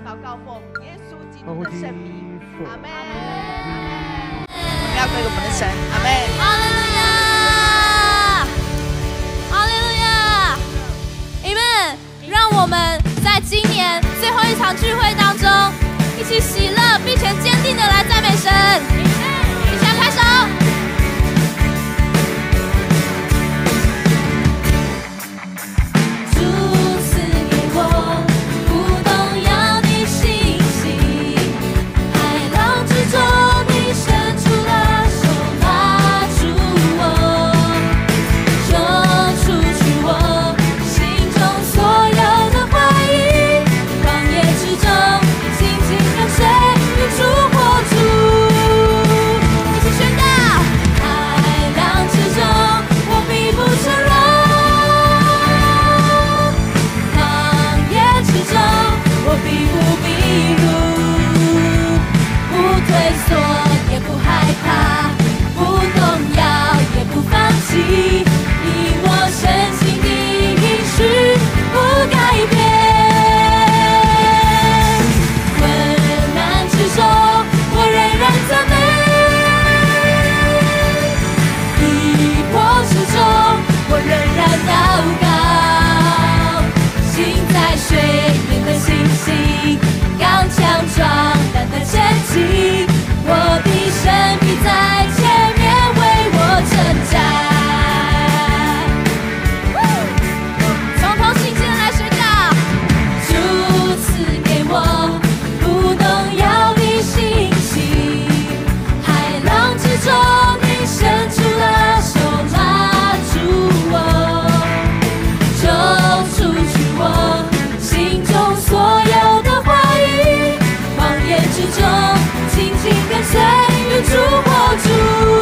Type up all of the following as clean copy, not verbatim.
祷告奉耶稣基督的圣名，阿门。我们要归给我们的神，阿门。 哈利路亚，哈利路亚，阿们。让我们在今年最后一场聚会当中，一起喜乐，并且坚定的来赞美神。一起来拍手。以我深信的应许不改变，困难之中我仍然赞美，逼迫之中我仍然祷告，心在水面的信心，刚强壮胆的前进，我的神必在前面为我成长。随缘主活主，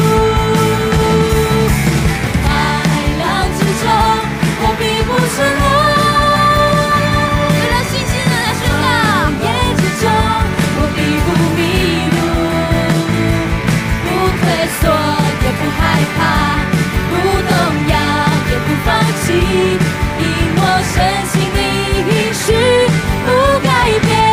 海浪之中，我必不沉沦。为了信心的来宣告，夜之中，我必不迷路，不退缩，也不害怕，不动摇，也不放弃，因我深信的应许不改变。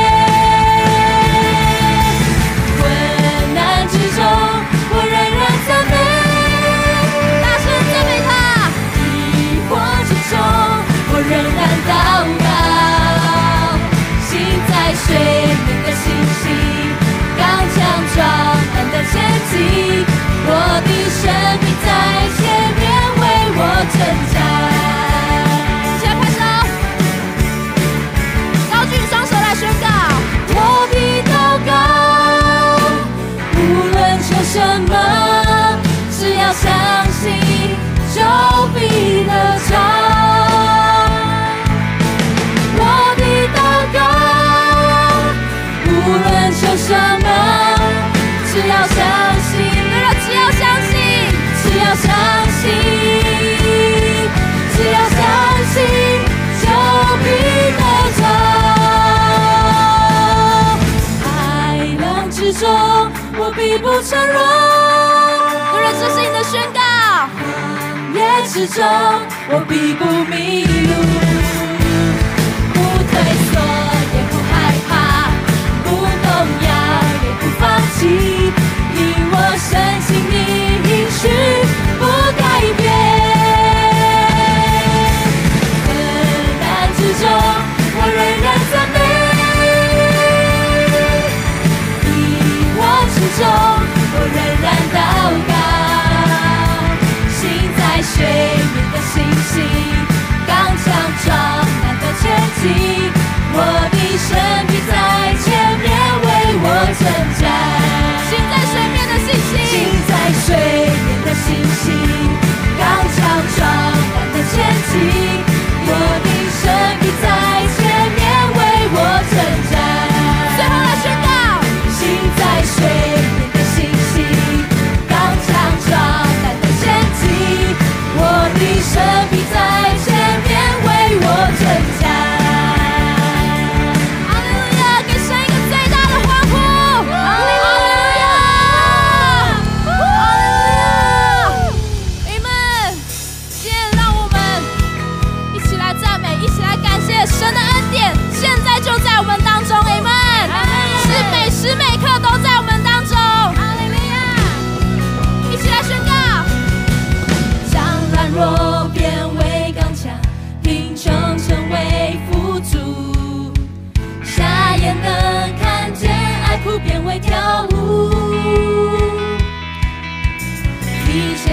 仍然祷告，心在水面的信心，刚强壮胆的前进，我的神必在前面为我成长。起来拍手，高举双手来宣告，我必祷告，无论求什么，只要相信就必得着。无论求什么，只要相信，只要相信，只要相信，只要相信，就必得着。海浪之中，我必不沉沦。有人这是你的宣告。夜之中，我必不迷路，不退缩，也不害怕。不动摇，也不放弃，因我深信的应许不改变。困难之中，我仍然赞美，逼迫之中，我仍然祷告，心在水面的信心，刚强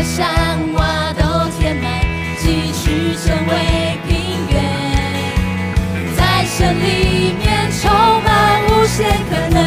切山洼都填满，继续成为平原。在神里面充满无限可能，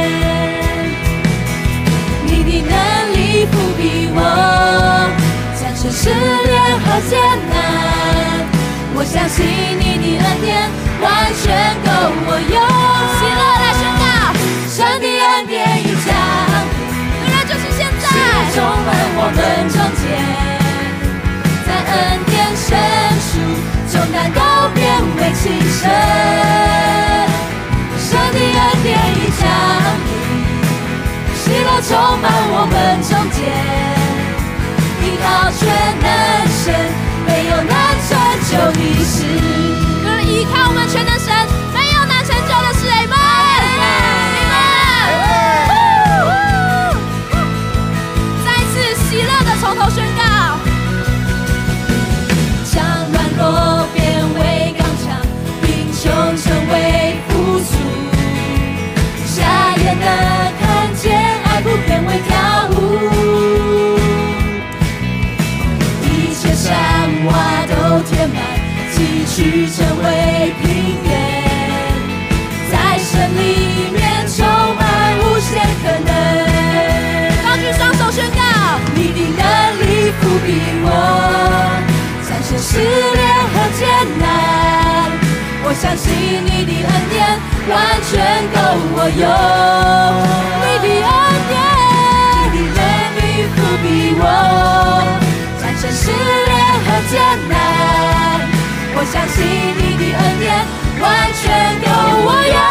你的能力覆庇我，战胜试炼和艰难。我相信你的恩典完全够我用。喜乐来宣告，神的恩典已降临，当然就是现在，充满我们中间，在恩典深处，重担都变为轻省。神的恩典已降临，喜乐充满我们中间，依靠全能神，没有难成就的事。依靠我们全能神，没有难成就的事。阿们，再次喜乐的从头宣告，将软弱变为刚强，贫穷成为富足，瞎眼的看见，爱不变为跳舞，一切山洼都填满，继续成为平原。在神里面充满无限可能，高举双手宣告，你的能力覆庇我，战胜试炼和艰难。我相信你的恩典完全够我用，你的恩典，你的能力覆庇我，战胜试炼和艰难。我相信你的恩典完全够我用，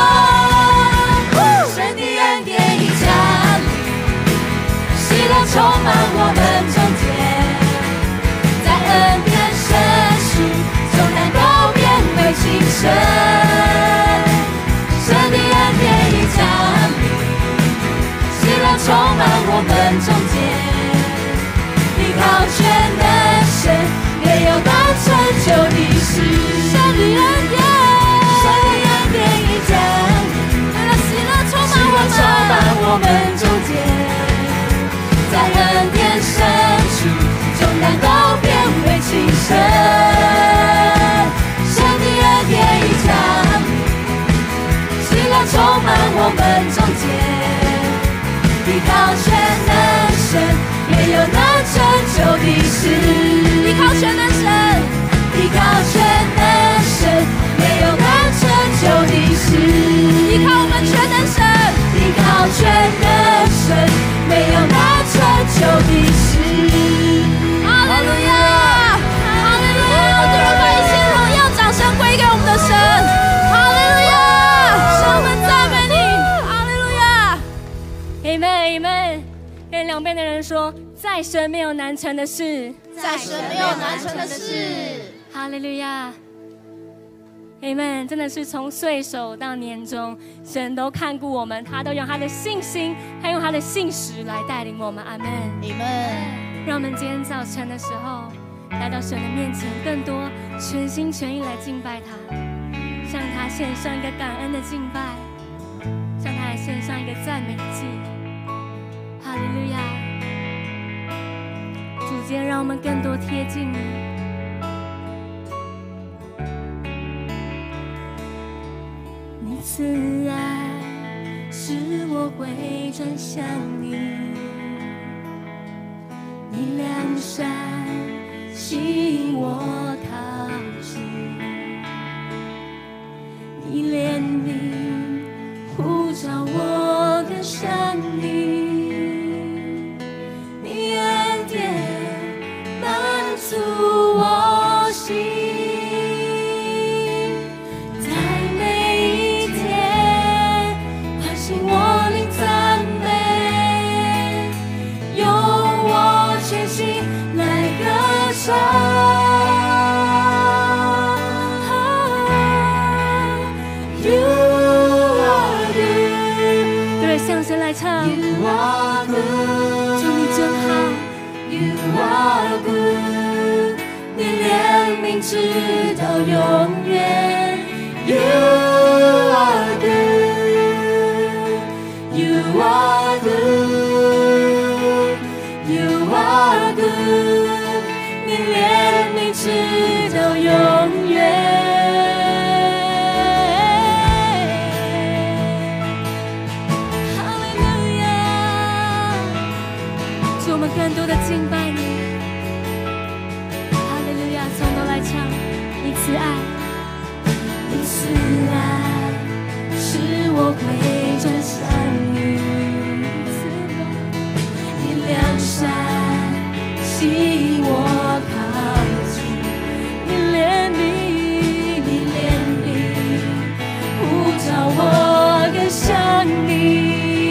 神的恩典已降临，喜乐充满我们中间，在恩典深处，重担都变为轻省。神的恩典已降临，喜乐充满我们中间，依靠全能神，没有难成就的事。神的恩典，神的恩典已降临，为了喜乐充满我们中间，在恩典深处，重担都变为轻省。神的恩典已降临，喜乐充满我们中间，依靠全能神，没有难成就的事。依靠全能神，依靠全能神，没有难成就的事。依靠我们全能神，依靠全能神，没有难成就的事。哈利路亚，哈利路亚！我们把一切荣耀、掌声归给我们的神。哈利路亚，神，我们赞美你。哈利路亚 ，Amen Amen。跟两边的人说，在神没有难成的事， 在神没有难成的事。 哈利路亚 ，Amen！ 真的是从岁首到年终，神都看顾我们，他都用他的信心，他用他的信实来带领我们。阿们， 阿们。 让我们今天早晨的时候来到神的面前，更多全心全意来敬拜他，向他献上一个感恩的敬拜，向他来献上一个赞美的祭。哈利路亚！主，今天让我们更多贴近你。你慈爱使我回转向你，你良善吸引我靠近，你怜悯呼召我跟上你，你恩典满足我心。对，向神来唱。You are good， 主你真好。You are good， 你怜悯直到永远。You are good，You are good，You are good。 敬拜你。哈利路亚，从头来唱。你慈爱，你慈爱，使我回转向你。你良善，吸我靠近。你怜悯，你怜悯，呼召我更像你。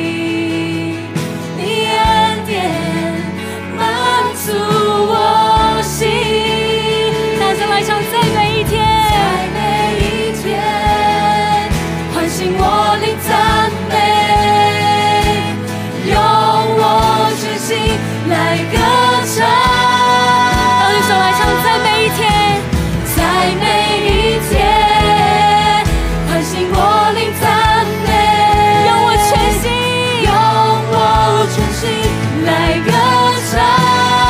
你恩典满足我心。大家来唱，在每一天，在每一天，唤醒我灵赞美，用我全心来歌唱。让一首来唱，在每一天，在每一天，唤醒我灵赞美，用我全心，用我全心来歌唱。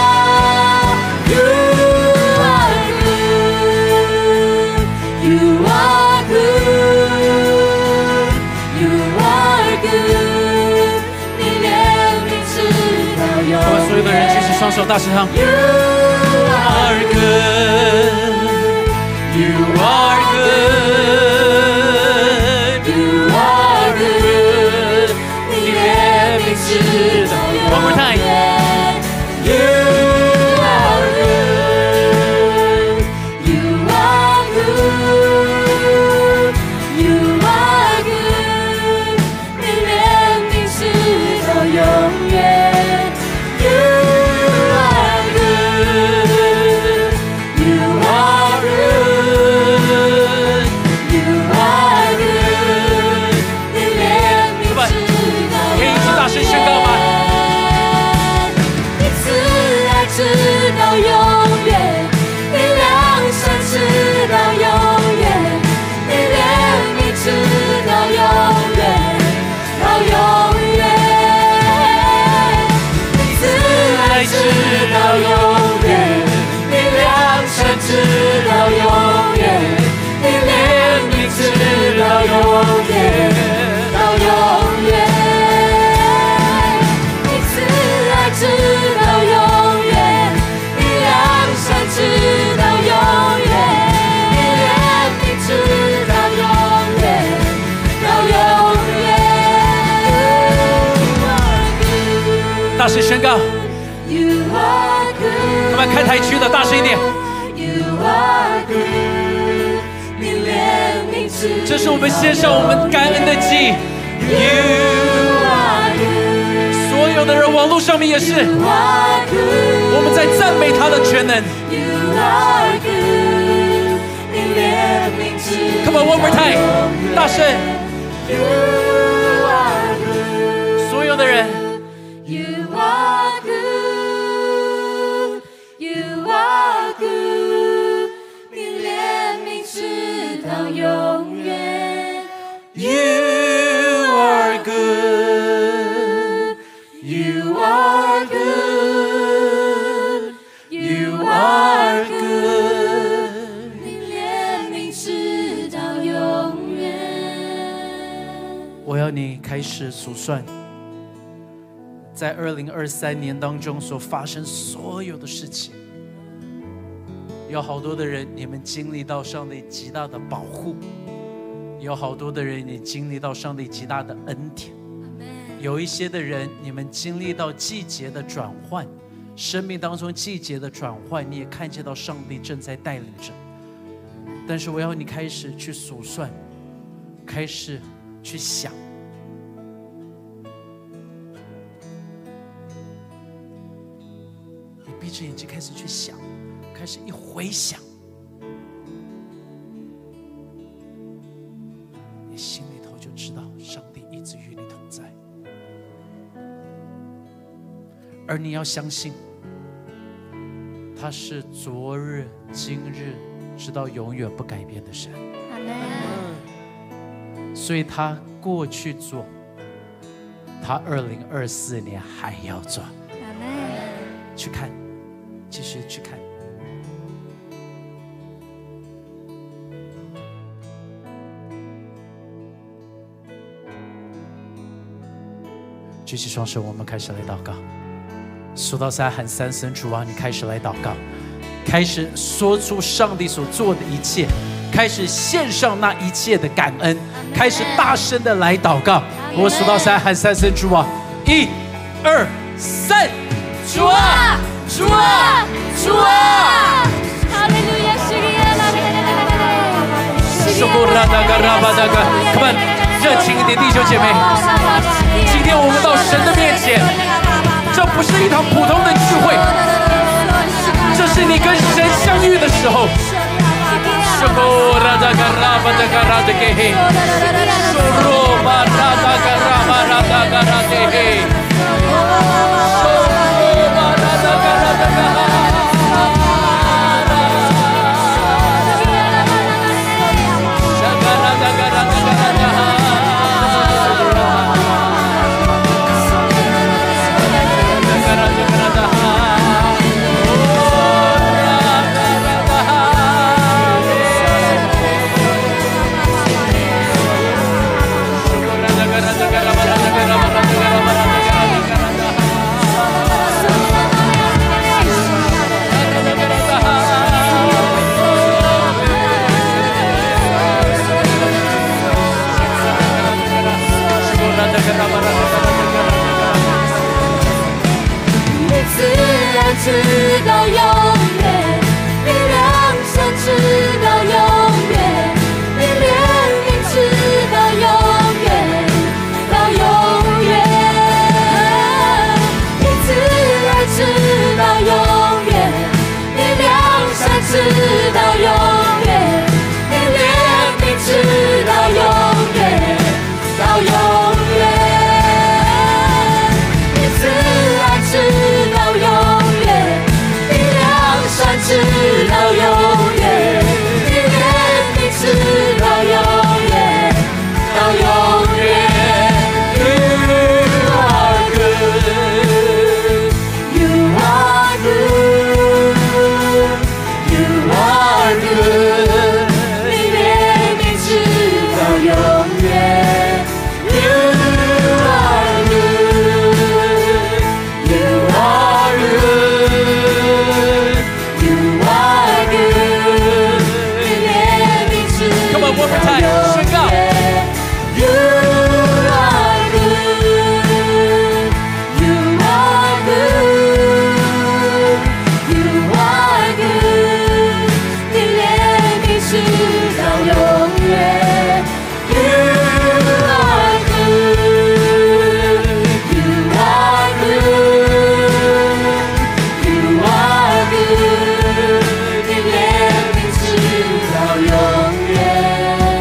所有的人，举起双手，大声唱。You are good, you are good, you are good。你怜悯直到永远。One more time. You are good, you are good, you are good。你怜悯直到永远。直到永远，你怜悯直到永远，到永远，你慈爱直到永远，你良善直到永远，你怜悯直到永远，到永远。大声宣告 ，You are good。我们开台区的大声一点。这是我们献上我们感恩的祭。所有的人，网络上面也是，我们在赞美他的全能。Come on, one more time， 大声！所有的人。You are good, you are good， 你怜悯直到永远。You are good, you are good, you are good， 你怜悯直到永远。我要你开始数算。在2023年当中所发生所有的事情，有好多的人，你们经历到上帝极大的保护；有好多的人，你经历到上帝极大的恩典；有一些的人，你们经历到季节的转换，生命当中季节的转换，你也看见到上帝正在带领着。但是我要你开始去数算，开始去想。闭着眼睛开始去想，开始一回想，你心里头就知道上帝一直与你同在。而你要相信，他是昨日、今日，直到永远不改变的神。所以他过去做，他2024年还要做。去看。继续去看，举起双手，我们开始来祷告。 数到3喊3声主啊，你开始来祷告，开始说出上帝所做的一切，开始献上那一切的感恩，开始大声的来祷告。我数到3喊3声主啊，1、2、3，主啊，主啊，主啊！ 哈利路亚， Come on， 热情一点，弟兄姐妹，今天我们到神的面前，这不是一场普通的聚会，这是你跟神相遇的时候。 直到永远，你良善直到永远，你怜悯直到永远，到永远，你慈爱直到永远，你良善直到永远，你怜悯直到永远，到永远，你慈爱直到永远。直到永远，你怜悯直到永远，到永远。You are good, you are good, 你怜悯直到永远。You are good, you are good. 宣告 You are good, you are good, you are good, 你怜悯直到永远。You are good, you are good, you are good, 你怜悯直到永远。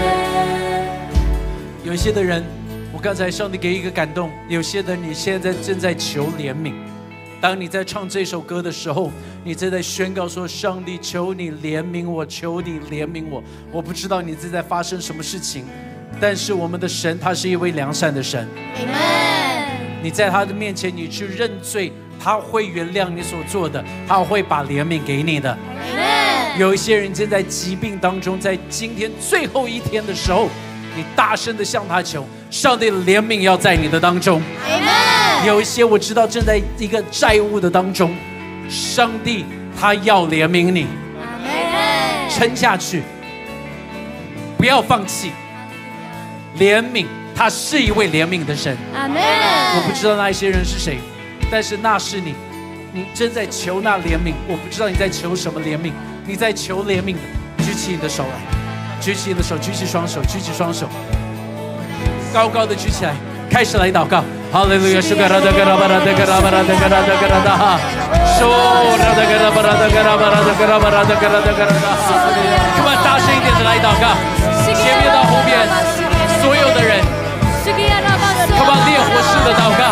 有些的人，我刚才上帝给一个感动，有些的你现在正在求怜悯。当你在唱这首歌的时候，你正在宣告说：上帝，求你怜悯我，求你怜悯我。我不知道你正在发生什么事情，但是我们的神他是一位良善的神。你在他的面前，你去认罪，他会原谅你所做的，他会把怜悯给你的。有一些人正在疾病当中，在今天最后一天的时候，你大声的向他求，上帝的怜悯要在你的当中。有一些我知道正在一个债务的当中，上帝他要怜悯你，撑下去，不要放弃。怜悯，他是一位怜悯的神。我不知道那一些人是谁，但是那是你，你正在求那怜悯。我不知道你在求什么怜悯，你在求怜悯的，举起你的手来。举起你的手，举起双手，举起双手，高高的举起来，开始来祷告。哈利路亚！是嘎拉达嘎拉巴拉达嘎拉巴拉达嘎拉达嘎拉达哈，说拉达嘎拉巴拉达嘎拉巴拉达嘎拉巴拉达嘎拉达嘎拉达哈。Come on，大声一点的来祷告，前面到后面，所有的人 ，Come on， 烈火式的祷告，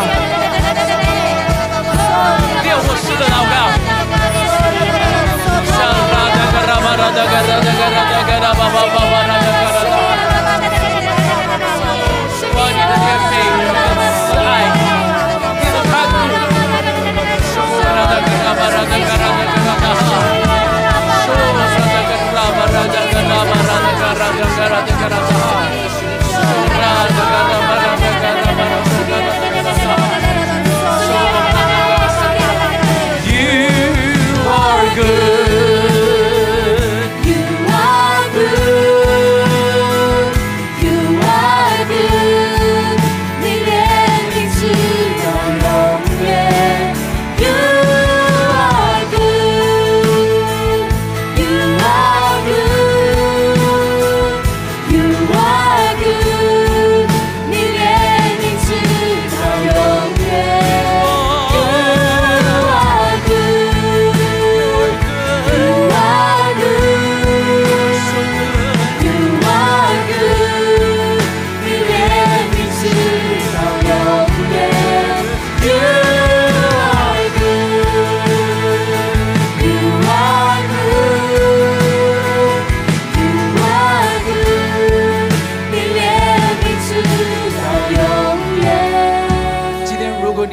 烈火式的祷告。哇，你的怜悯、慈爱、你的看顾，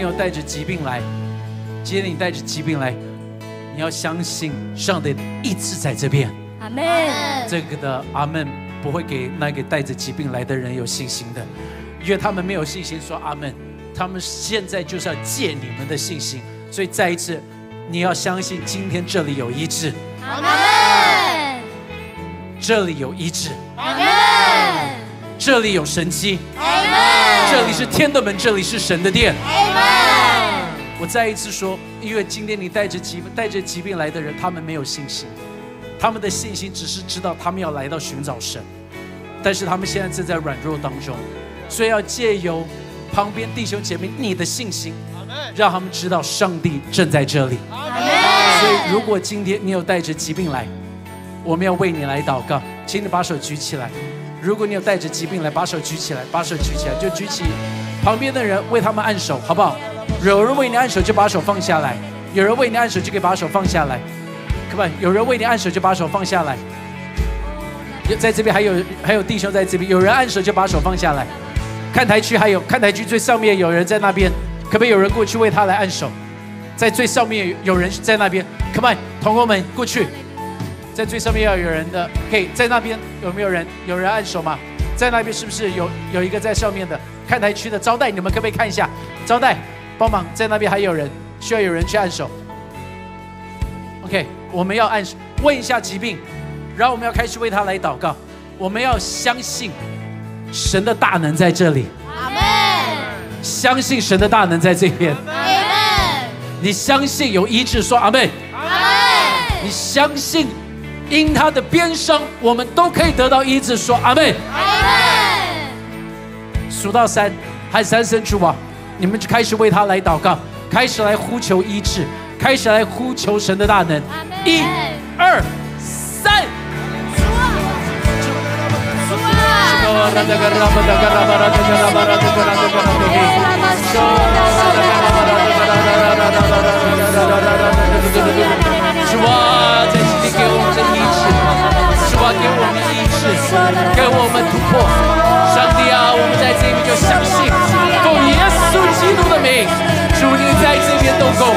有带着疾病来，今天你带着疾病来，你要相信上帝的医治在这边。 阿门。 这个的阿门不会给那个带着疾病来的人有信心的，因为他们没有信心说阿门。他们现在就是要借你们的信心，所以再一次，你要相信今天这里有医治。 阿门。 这里有医治。 阿门。 这里有神迹。 阿门。 这里是天的门，这里是神的殿。 阿门。 我再一次说，因为今天你带着疾病来的人，他们没有信心，他们的信心只是知道他们要来到寻找神，但是他们现在正在软弱当中，所以要借由旁边弟兄姐妹你的信心，让他们知道上帝正在这里。所以如果今天你有带着疾病来，我们要为你来祷告，请你把手举起来。如果你有带着疾病来，把手举起来，把手举起来，就举起旁边的人，为他们按手，好不好？有人为你按手就把手放下来，有人为你按手就可以把手放下来。Come on， 有人为你按手就把手放下来。在这边还有弟兄在这边，有人按手就把手放下来。看台区看台区最上面有人在那边，可不可以有人过去为他来按手？在最上面有人在那边 ，Come on， 同工们过去。在最上面要有人的，可以在那边有没有人？有人按手吗？在那边是不是有一个在上面的看台区的招待？你们可不可以看一下？招待帮忙，在那边还有人需要有人去按手。OK， 我们要按手，问一下疾病，然后我们要开始为他来祷告。我们要相信神的大能在这里。 阿门。 相信神的大能在这边。 阿门。 你相信有医治，说阿门。 阿门。 你相信因他的鞭伤，我们都可以得到医治，说阿门。 阿门。 数到3，喊3声主啊，你们就开始为他来祷告，开始来呼求医治，开始来呼求神的大能。1、2、3。主啊，在今天给我们的医治，主啊，给我们医治，给我们突破。上帝啊，我们在这边就相信，奉耶稣基督的名，主你在这边动工。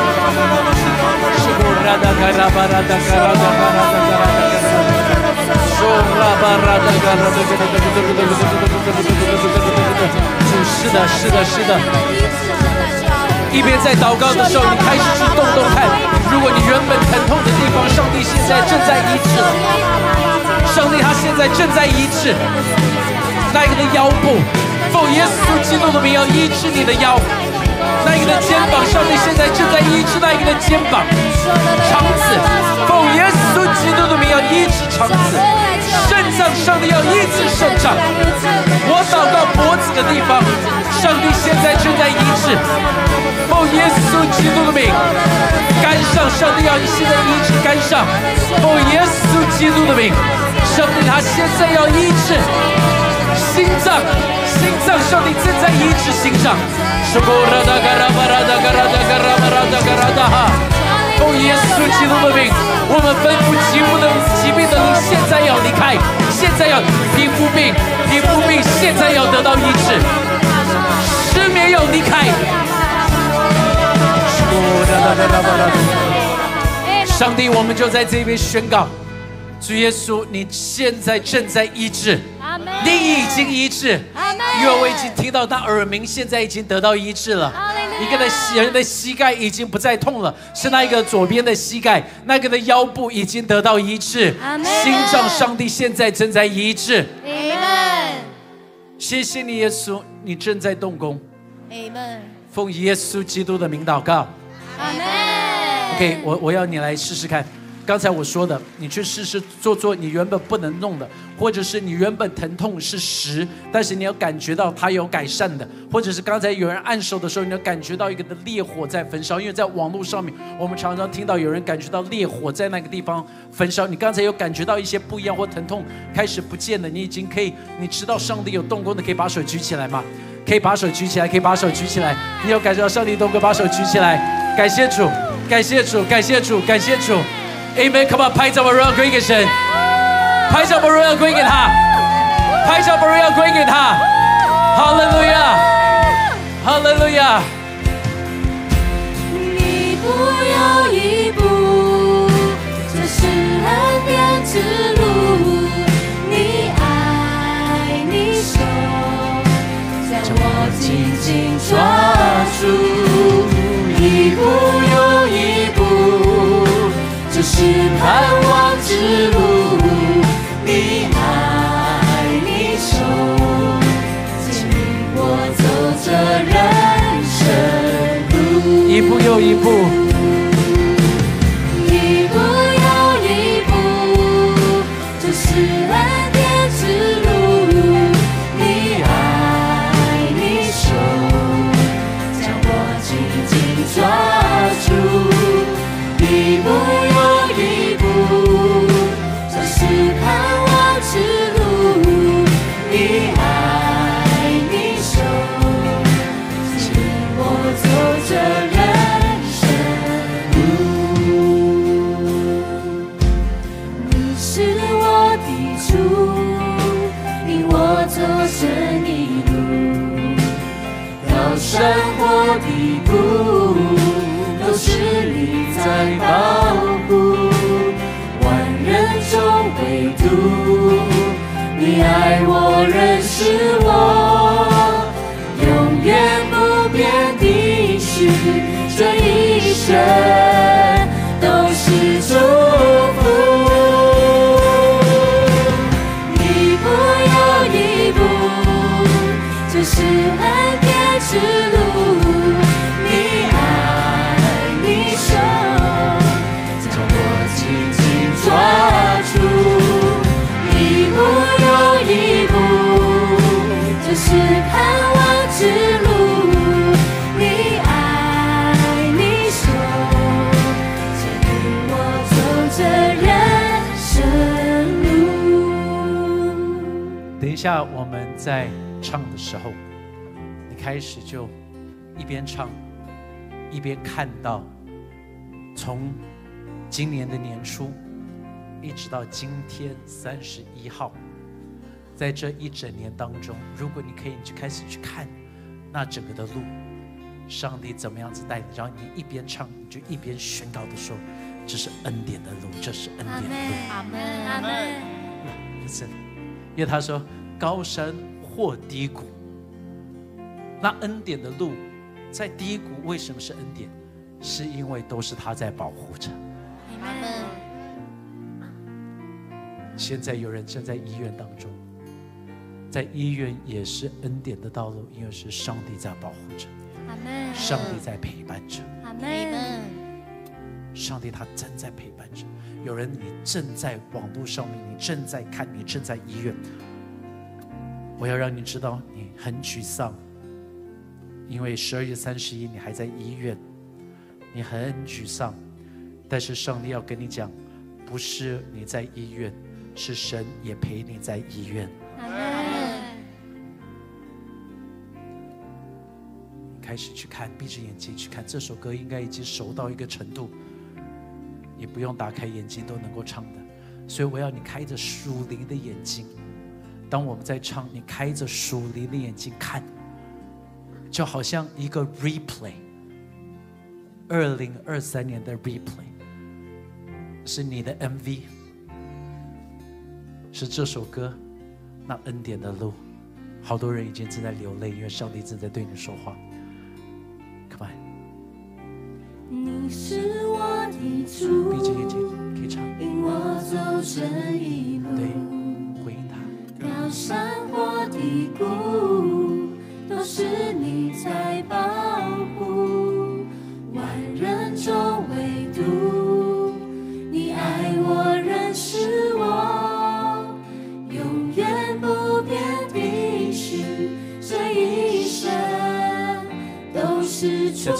是的，是的，是的。一边在祷告的时候，你开始去动看，如果你原本疼痛的地方，上帝现在正在医治了。上帝他现在正在医治那一个的腰部，奉耶稣基督的名要医治你的腰。那一个的肩膀，上帝现在正在医治那一个的肩膀。肠子，奉耶稣基督的名要医治肠子。肾脏，上帝要医治肾脏。我祷告脖子的地方，上帝现在正在医治。奉耶稣基督的名，肝上，上帝要现在医治肝上。奉耶稣基督的名，上帝他现在要医治心脏，心脏，上帝正在医治心脏。奉耶稣基督的名，我们吩咐疾病的灵现在要离开，现在要皮肤病现在要得到医治，失眠要离开。上帝，我们就在这边宣告，主耶稣，你现在正在医治，你已经医治，因为我已经听到那耳鸣现在已经得到医治了。一个的人的膝盖已经不再痛了，是那一个左边的膝盖，那个的腰部已经得到医治。心脏，上帝现在正在医治。谢谢你，耶稣，你正在动工。奉耶稣基督的名祷告。OK， 我要你来试试看。刚才我说的，你去试试做你原本不能弄的，或者是你原本疼痛是10，但是你要感觉到它有改善的，或者是刚才有人按手的时候，你要感觉到一个的烈火在焚烧。因为在网络上面，我们常常听到有人感觉到烈火在那个地方焚烧。你刚才有感觉到一些不一样，或疼痛开始不见了，你已经可以，你知道上帝有动工的，可以把手举起来吗？可以把手举起来，可以把手举起来。你有感觉到上帝动工，把手举起来。感谢主，感谢主，感谢主，感谢主。Amen！Come on， 拍照把荣耀归给神，拍照把荣耀归给他，拍照把荣耀归给他。哈利路亚，哈利路亚。 紧紧抓住，一步又一步，这是盼望之路。你爱你手，牵引我走这人生路，一步又一步，一步又一步，这是恩典之路。你爱你手，将我紧紧抓住，一步又一步，这是盼望之路。你爱你手，牵我走这人生路。你是我的主，引我走这一路，高山或低谷，都是你在保护。万人中唯独你爱我，认识我，永远不变的许，这一生都是祝福。一步又一步，这是恩典之路。你爱你手，将我紧紧抓住，一步又一步，这是盼望之路。你爱你手，牵引我走这人生路。 等一下我们在唱的时候，你开始就一边唱一边看到，从今年的年初一直到今天31号，在这一整年当中，如果你可以，你就开始去看那整个的路，上帝怎么样子带你，然后你一边唱，你就一边宣告的说，这是恩典的路，这是恩典的路。 阿门，阿门。 是，因为他说高山或低谷，那恩典的路在低谷为什么是恩典？是因为都是他在保护着。 阿门。 现在有人正在医院当中，在医院也是恩典的道路，因为是上帝在保护着， 阿门。 上帝在陪伴着， 阿门。 上帝他正在陪伴着。有人你正在网络上面，你正在看，你正在医院，我要让你知道你很沮丧，因为12月31你还在医院，你很沮丧，但是上帝要跟你讲，不是你在医院，是神也陪你在医院。 阿门。 开始去看，闭着眼睛去看，这首歌应该已经熟到一个程度，你不用打开眼睛都能够唱的。所以我要你开着属灵的眼睛，当我们在唱，你开着属灵的眼睛看，就好像一个 replay， 2023年的 replay， 是你的 MV， 是这首歌，那恩典的路。好多人已经正在流泪，因为上帝正在对你说话。Come on， 你是我的主， 闭着眼睛可以唱。 引我走这一路， 对，回应他。 高山或低谷，都是你在保护。万人中唯独你爱我，认识我，永远不变的许，这一生都是祝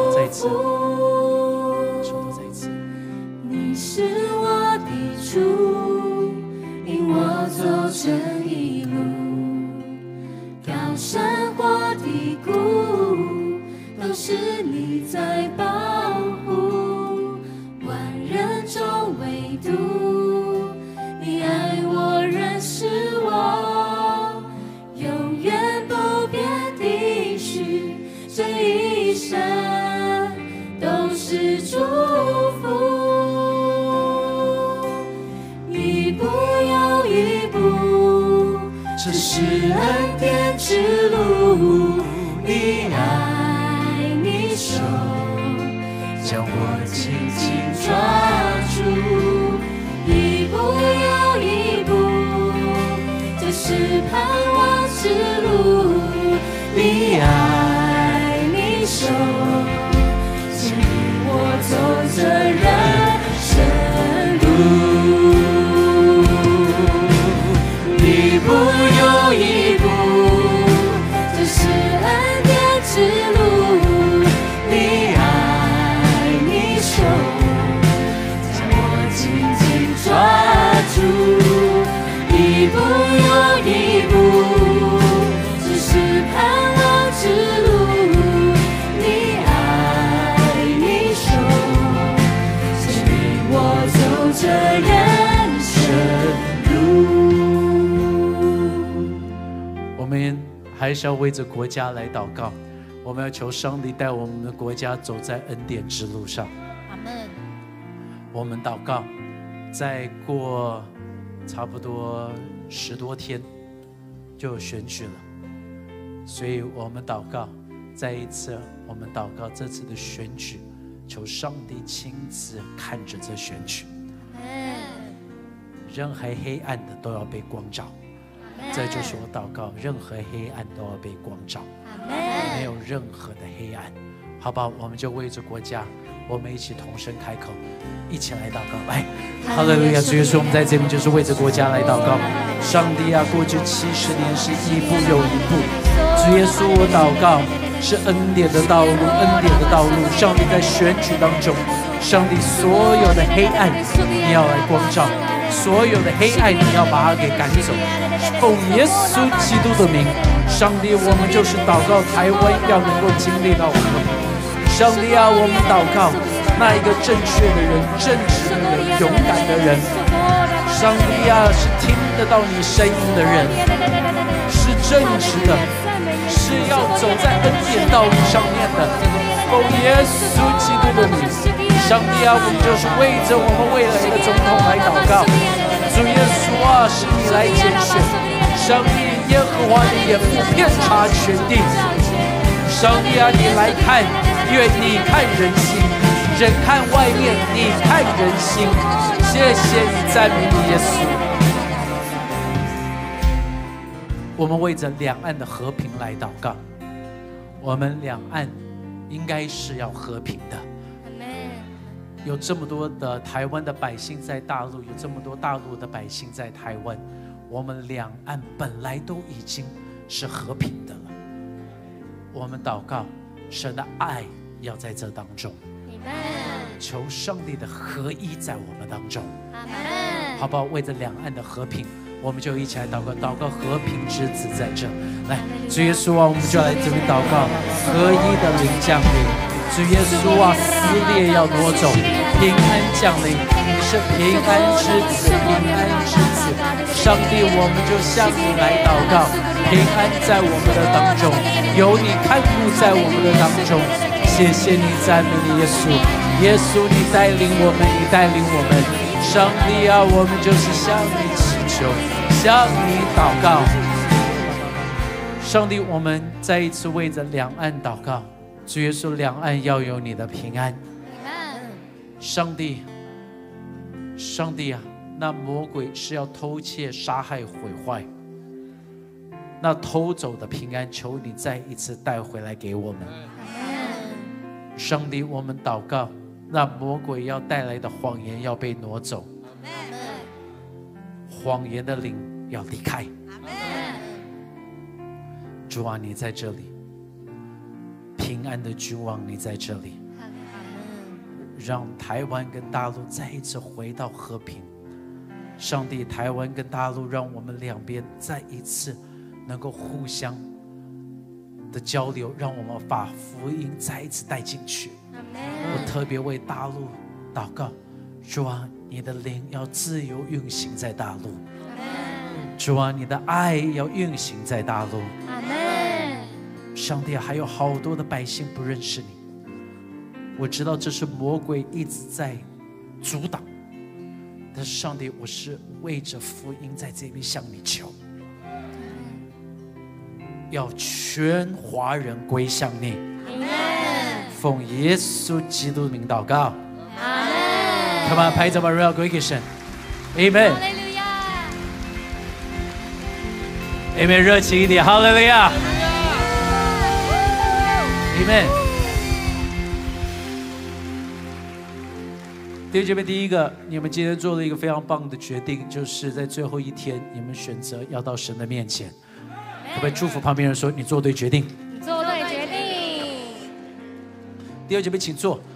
福。 再一次， 你是我的主，引我走这一路，高山或低谷，都是你在保护。万人中唯独你爱我，认识我，永远不变的许，这一生都是祝福。一步又一步，这是恩典之路。 抓住，一步又一步，就是盼望之路。你爱你手，牵引我走着人生路，一步又一步，这是恩典之路。你爱你手，将我紧紧抓住，一步又一步，这是盼望之路。你爱你手，牵引我走着人生路。 我们还是要为着国家来祷告，我们要求上帝带我们的国家走在恩典之路上。 阿们。 我们祷告，再过差不多10多天就有选举了，所以我们祷告，再一次我们祷告这次的选举，求上帝亲自看着这选举，任何黑暗的都要被光照。这就是我祷告，任何黑暗都要被光照，没有任何的黑暗，好不好？我们就为着国家，我们一起同声开口，一起来祷告。来，哈利路亚！主耶稣，我们在这边就是为着国家来祷告。上帝啊，过去70年是一步又一步，主耶稣，我祷告是恩典的道路，恩典的道路。上帝在选举当中，上帝所有的黑暗你要来光照，所有的黑暗你要把它给赶走。奉耶稣基督的名，上帝，我们就是祷告台湾要能够经历到和平。上帝啊，我们祷告那一个正确的人、正直的人、勇敢的人。上帝啊，是听得到你声音的人，是正直的，是要走在恩典道路上面的。奉耶稣基督的名，上帝啊，我们就是为着我们未来的总统来祷告。主耶稣啊，是你来拣选，上帝耶和华的眼目遍察全地。上帝啊，你来看，因为你看人心，人看外面，你看人心。谢谢你，赞美你，耶稣。我们为着两岸的和平来祷告，我们两岸应该是要和平的。有这么多的台湾的百姓在大陆，有这么多大陆的百姓在台湾，我们两岸本来都已经是和平的了。我们祷告，神的爱要在这当中，求上帝的合一在我们当中，好不好？为着两岸的和平，我们就一起来祷告，祷告和平之子在这。来，主耶稣啊，我们就来这边祷告，合一的灵降临。主耶稣啊，撕裂要挪走，平安降临。你是平安之子，平安之子。上帝，我们就向你来祷告，平安在我们的当中，有你看顾在我们的当中。谢谢你，赞美你，耶稣。耶稣，你带领我们，你带领我们。上帝啊，我们就是向你祈求，向你祷告。上帝，我们再一次为着两岸祷告。主耶稣，两岸要有你的平安。上帝，上帝啊，那魔鬼是要偷窃、杀害、毁坏，那偷走的平安，求你再一次带回来给我们。上帝，我们祷告，那魔鬼要带来的谎言要被挪走，谎言的灵要离开。主啊，你在这里，平安的君王，你在这里，让台湾跟大陆再一次回到和平。上帝，台湾跟大陆，让我们两边再一次能够互相的交流，让我们把福音再一次带进去。我特别为大陆祷告，主啊，你的灵要自由运行在大陆，主啊，你的爱要运行在大陆。上帝，还有好多的百姓不认识你，我知道这是魔鬼一直在阻挡，但是上帝，我是为着福音在这边向你求，要全华人归向你。奉耶稣基督的名祷告，阿们。 Come on， 拍掌把荣耀归给神。Amen。 哈利路亚。 Amen， 热情一点，哈利路亚。Amen。弟兄姐妹，第一个，你们今天做了一个非常棒的决定，就是在最后一天，你们选择要到神的面前。可不可以祝福旁边人说，你做对决定？ 你做对决定。 弟兄姐妹，请坐。